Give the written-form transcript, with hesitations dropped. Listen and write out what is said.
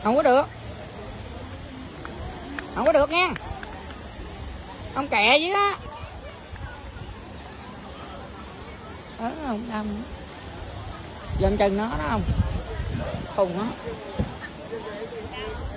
Không có được. Không có được nha. Ông kẹ chứ á. Không đâm. Dần chừng nó đó không. Khùng á.